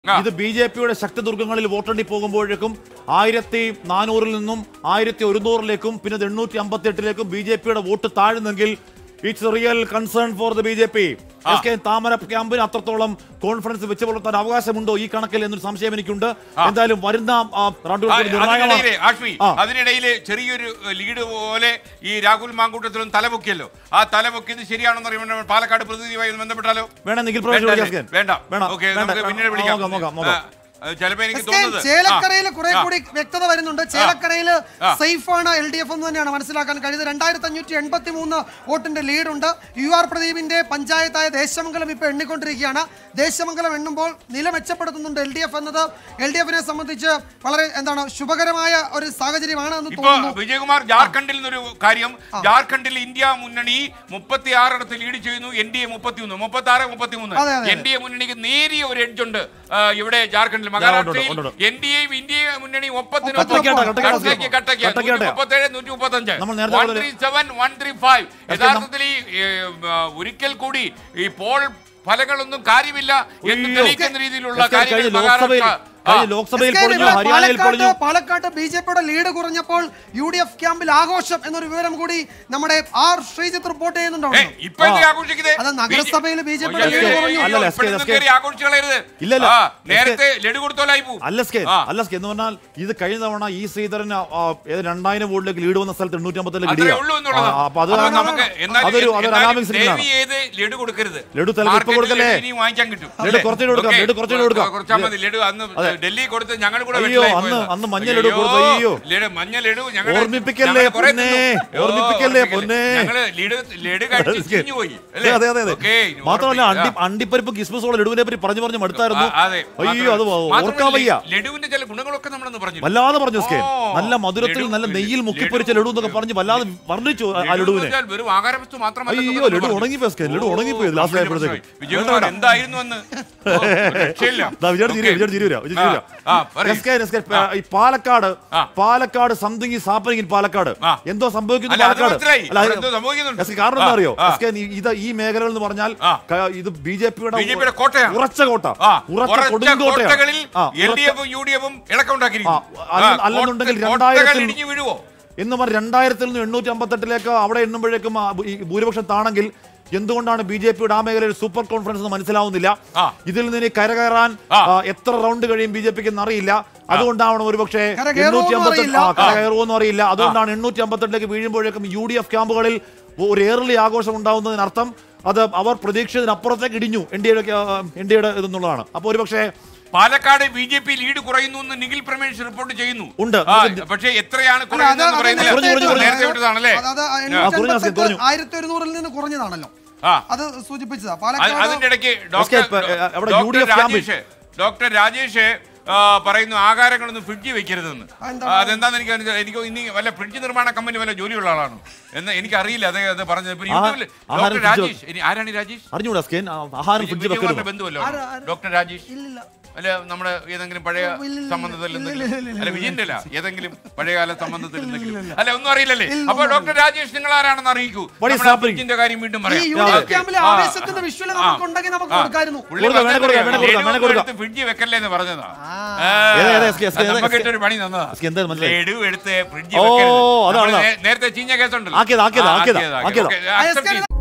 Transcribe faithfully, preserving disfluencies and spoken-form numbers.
ഇത് B J പിയുടെ ശക്തിദുർഗങ്ങളിൽ വോട്ടെണ്ണി പോകുമ്പോഴേക്കും ആയിരത്തി നാനൂറിൽ നിന്നും ആയിരത്തി ഒരുന്നൂറിലേക്കും പിന്നെ എണ്ണൂറ്റി അമ്പത്തി എട്ടിലേക്കും ബി ജെ പിയുടെ വോട്ട് താഴുന്നെങ്കിൽ it's real concern for the B J P. താമര ക്യാമ്പിന് അത്രത്തോളം കോൺഫിഡൻസ് വെച്ച് പുലർത്താൻ അവകാശമുണ്ടോ ഈ കണക്കിൽ എന്നൊരു സംശയം എനിക്കുണ്ട്. എന്തായാലും വരുന്ന അതിനിടയിൽ ചെറിയൊരു ലീഡ് പോലെ ഈ രാഹുൽ മാങ്കൂട്ടത്തിലും തലമുക്കിയല്ലോ. ആ തലമുക്കിയത് ശരിയാണെന്ന് അറിയുമ്പോൾ പാലക്കാട് പ്രതിനിധിയുമായി ബന്ധപ്പെട്ടാലോ? വേണമെങ്കിൽ വേണ്ട, പിന്നീട് വിളിക്കാം. ചേലക്കരയിൽ കുറെ കൂടി വ്യക്തത വരുന്നുണ്ട്. ചേലക്കരയിൽ സേഫാണ് എൽ ഡി എഫ് എന്ന് തന്നെയാണ് മനസ്സിലാക്കാൻ കഴിയുന്നത്. രണ്ടായിരത്തി അഞ്ഞൂറ്റി എൺപത്തി മൂന്ന് വോട്ടിന്റെ ലീഡുണ്ട്. യു ആർ പ്രദീപിന്റെ പഞ്ചായത്തായ ദേശമംഗലം ഇപ്പൊ എണ്ണിക്കൊണ്ടിരിക്കുകയാണ്. ദേശമംഗലം എണ്ണുമ്പോൾ നില മെച്ചപ്പെടുത്തുന്നുണ്ട് എൽ ഡി എഫ് എന്നത് എൽ ഡി എഫിനെ സംബന്ധിച്ച് വളരെ എന്താണ് ശുഭകരമായ ഒരു സാഹചര്യമാണ് എന്ന് തോന്നുന്നു. വിജയകുമാർ, ജാർഖണ്ഡിൽ നിന്നൊരു കാര്യം, ജാർഖണ്ഡിൽ ഇന്ത്യ മുന്നണി മുപ്പത്തി ആറിടത്ത് ലീഡ് ചെയ്യുന്നു, എൻ ഡി എ മുപ്പത്തി ഒന്ന് മുപ്പത്തി ആറ് മുപ്പത്തി മൂന്ന് എൻ ഡി എ മുന്നണിക്ക് നേരിയ ഒരു എഡ്ജ് ഉണ്ട് ഇവിടെ ജാർഖണ്ഡിൽ. മഹാരാഷ്ട്രയിൽ എൻ ഡി എയും ഇന്ത്യ മുന്നണി ഒപ്പത്തിന് മുപ്പത്തേഴ് നൂറ്റി മുപ്പത്തഞ്ച് യഥാർത്ഥത്തിൽ ഈ ഒരിക്കൽ കൂടി ഈ പോൾ ഫലങ്ങളൊന്നും കാര്യമില്ല എന്ന് തെളിയിക്കുന്ന രീതിയിലുള്ള കാര്യങ്ങൾ പാലക്കാട് ബി ജെ പിയുടെ ലീഡ് കുറഞ്ഞപ്പോൾ യു ഡി എഫ് ക്യാമ്പിൽ ആഘോഷം എന്നൊരു വിവരം കൂടി നമ്മുടെ ആർ ശ്രീജിത്ത് റിപ്പോർട്ട് ചെയ്യുന്നുണ്ടോ? അത് നഗരസഭയിൽ ബി ജെ പിയുടെ ലീഡ് കുറഞ്ഞു. എന്ന് പറഞ്ഞാൽ ഇത് കഴിഞ്ഞ തവണ ഈ ശ്രീധരൻ രണ്ടായിരം വോട്ടിലേക്ക് ലീഡ് വന്ന സ്ഥലത്ത് എണ്ണൂറ്റി അമ്പത്തിലേക്ക് ലഡു കൊടുക്കരുത്, ലഡു കൊടുക്കല്ലേ, ലഡു കുറച്ചുകൂടി കൊടുക്കാം, ലഡു കുറച്ചുകൂടി കൊടുക്കാം. ഡൽഹി കൊടുത്ത് ഞങ്ങൾ കൂടെ അന്ന് മഞ്ഞ ലഡു കൊടുത്തു. അയ്യോ മഞ്ഞ ലഡു ഓർമ്മിപ്പിക്കല്ലേ പൊന്നേ, ഓർമ്മിപ്പിക്കല്ലേ പൊന്നേ. മാത്രമല്ല അണ്ടിപ്പരിപ്പ് കിസ്മസോളം ലഡുവിനെ പറ്റി പറഞ്ഞു പറഞ്ഞു മടുത്തായിരുന്നു. അയ്യോ അത് ഓർക്കാൻ വയ്യ. ലഡുവിന്റെ ചില ഗുണങ്ങളൊക്കെ നമ്മളൊന്ന് പറഞ്ഞു, വല്ലാതെ പറഞ്ഞു. നല്ല മധുരത്തിൽ നല്ല നെയ്യിൽ മുക്കിപ്പൊരിച്ച ലഡു എന്നൊക്കെ പറഞ്ഞ് വല്ലാതെ വർണ്ണിച്ചു ആ ലഡുവിനെ. അയ്യോ ലഡു ഉണങ്ങിപ്പോയി, ലഡു ഉണങ്ങിപ്പോയി ലാസ്റ്റ് ആയപ്പോഴത്തേക്ക്. Palakkad Palakkad something is happening in പാലക്കാട്. എന്തോ സംഭവിക്കുന്നു പാലക്കാട്. കാരണം എന്താ അറിയോ? ഇത് ഈ മേഖലകൾ എന്ന് പറഞ്ഞാൽ ഇത് ബി ജെ പിയുടെ ഉറച്ച കോട്ട, ഉറച്ച കൊടുങ്കോട്ടയാണ്. അല്ലെന്നുണ്ടെങ്കിൽ രണ്ടായിരത്തിൽ എന്ന് പറഞ്ഞ രണ്ടായിരത്തിൽ നിന്ന് എണ്ണൂറ്റി അമ്പത്തി എട്ടിലേക്ക് അവിടെ എണ്ണുമ്പോഴേക്കും ഭൂരിപക്ഷം താണെങ്കിൽ എന്തുകൊണ്ടാണ് ബി ജെ പിയുടെ ആ മേഖലയിൽ സൂപ്പർ കോൺഫിഡൻസ് എന്ന് മനസ്സിലാവുന്നില്ല. ഇതിൽ നിന്ന് കരകയറാൻ എത്ര റൗണ്ട് കഴിയും ബി ജെ പിക്ക് എന്നറിയില്ല. അതുകൊണ്ടാണ് ഒരുപക്ഷെ എണ്ണൂറ്റി അമ്പത്തി കരകയറുമെന്നും അറിയില്ല. അതുകൊണ്ടാണ് എണ്ണൂറ്റി അമ്പത്തി എട്ടിലേക്ക് വീഴുമ്പോഴേക്കും യു ഡി എഫ് ക്യാമ്പുകളിൽ ഒരു ഏർലി ആഘോഷം ഉണ്ടാവുന്നതിനർത്ഥം അത് അവർ പ്രതീക്ഷിച്ചതിനപ്പുറത്തേക്ക് ഇടിഞ്ഞു എൻ ഡി എയുടെ എൻ ഡി എയുടെ ഇതെന്നുള്ളതാണ്. അപ്പോൾ ഒരുപക്ഷെ Palakkad B J P lead കുറയുന്നു എന്ന് നിഖിൽ പ്രമേഷ് റിപ്പോർട്ട് ചെയ്യുന്നു. പക്ഷേ എത്രയാണ് ആയിരത്തി ഒരുന്നൂറിൽ നിന്ന് കുറഞ്ഞതാണല്ലോ അത് സൂചിപ്പിച്ചതാ. അതിന്റെ ഇടയ്ക്ക് ഡോക്ടർ രാജേഷ് പറയുന്നു ആഹാരങ്ങളൊന്നും ഫ്രിഡ്ജ് വെക്കരുതെന്ന്. അതെന്താന്ന് എനിക്ക് എനിക്ക് ഇനി വല്ല ഫ്രിഡ്ജ് നിർമ്മാണ കമ്പനി വല്ല ജോലിയുള്ള ആളാണ് എന്ന് എനിക്കറിയില്ല. അതേ അത് പറഞ്ഞത് യൂട്യൂബിൽ ഡോക്ടർ രാജേഷ്. ഇനി ആരാണ് രാജേഷ്? ബന്ധുവല്ലോ ഡോക്ടർ രാജേഷ്? അല്ല നമ്മുടെ ഏതെങ്കിലും പഴയ സംബന്ധത്തിൽ അല്ല വിജയന്റെ അല്ല ഏതെങ്കിലും പഴയകാല സംബന്ധത്തിൽ അല്ല ഒന്നും അറിയില്ലല്ലേ? അപ്പൊ ഡോക്ടർ രാജേഷ് നിങ്ങൾ ആരാണെന്ന് അറിയിക്കൂ. ഫ്രിഡ്ജിന്റെ കാര്യം വീണ്ടും പറയാം. ഫ്രിഡ്ജ് വെക്കല്ലേ എന്ന് പറഞ്ഞതാ. നമുക്ക് ഇട്ടൊരു പണി തന്നതാ. ലഡു എടുത്ത് ഫ്രിഡ്ജ് നേരത്തെ ചീഞ്ഞ കേസുണ്ടല്ലോ.